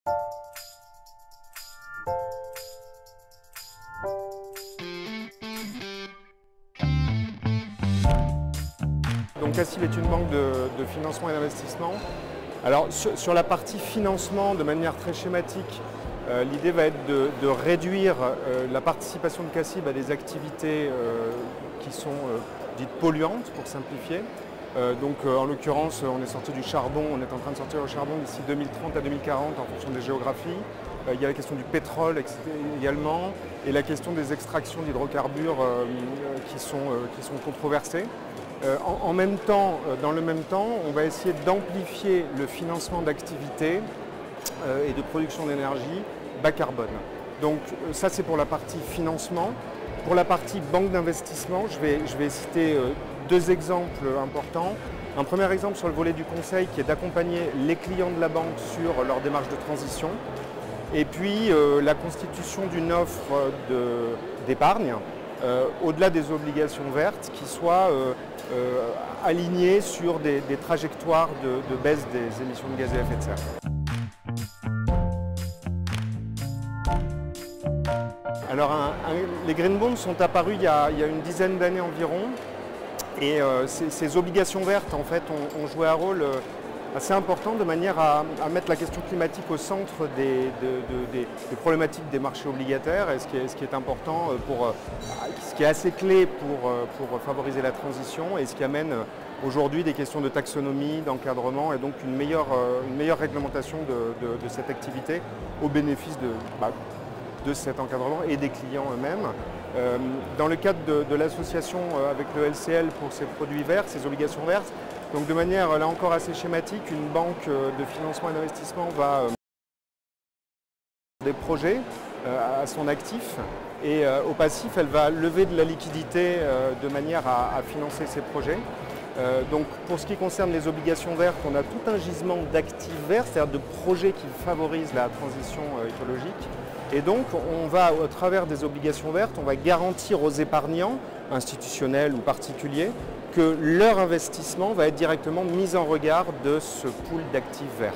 Donc CACIB est une banque de financement et d'investissement. Alors sur la partie financement, de manière très schématique, l'idée va être de réduire la participation de CACIB à des activités qui sont dites polluantes, pour simplifier. En l'occurrence, on est sorti du charbon, on est en train de sortir au charbon d'ici 2030 à 2040 en fonction des géographies. Il y a la question du pétrole également et la question des extractions d'hydrocarbures qui sont controversées. En même temps, dans le même temps, on va essayer d'amplifier le financement d'activités et de production d'énergie bas carbone. Donc ça c'est pour la partie financement. Pour la partie banque d'investissement, je vais citer deux exemples importants. Un premier exemple sur le volet du conseil qui est d'accompagner les clients de la banque sur leur démarche de transition. Et puis la constitution d'une offre d'épargne au-delà des obligations vertes qui soit alignée sur des trajectoires de baisse des émissions de gaz à effet de serre. Alors les green bonds sont apparus il y a une dizaine d'années environ et ces obligations vertes en fait ont joué un rôle assez important de manière à mettre la question climatique au centre des problématiques des marchés obligataires et ce qui est important ce qui est assez clé pour favoriser la transition et ce qui amène aujourd'hui des questions de taxonomie, d'encadrement et donc une meilleure réglementation de cette activité au bénéfice de cet encadrement et des clients eux-mêmes. Dans le cadre de l'association avec le LCL pour ces produits verts, ces obligations vertes, donc de manière là encore assez schématique, une banque de financement et d'investissement va des projets à son actif et au passif elle va lever de la liquidité de manière à financer ces projets. Donc pour ce qui concerne les obligations vertes, on a tout un gisement d'actifs verts, c'est-à-dire de projets qui favorisent la transition écologique. Et donc on va, au travers des obligations vertes, on va garantir aux épargnants, institutionnels ou particuliers, que leur investissement va être directement mis en regard de ce pool d'actifs verts.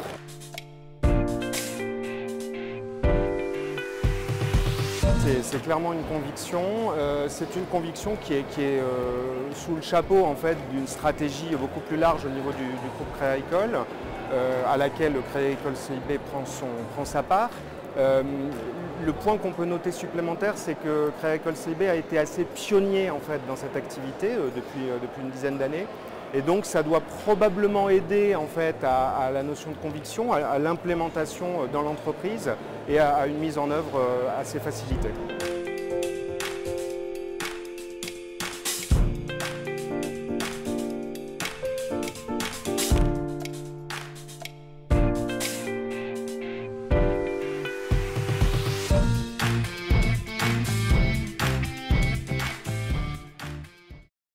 C'est clairement une conviction. C'est une conviction qui est sous le chapeau en fait, d'une stratégie beaucoup plus large au niveau du groupe Crédit Agricole, à laquelle le Crédit Agricole CIB prend sa part. Le point qu'on peut noter supplémentaire, c'est que Crédit Agricole CIB a été assez pionnier en fait, dans cette activité depuis une dizaine d'années. Et donc ça doit probablement aider en fait, à la notion de conviction, à l'implémentation dans l'entreprise et à une mise en œuvre assez facilitée.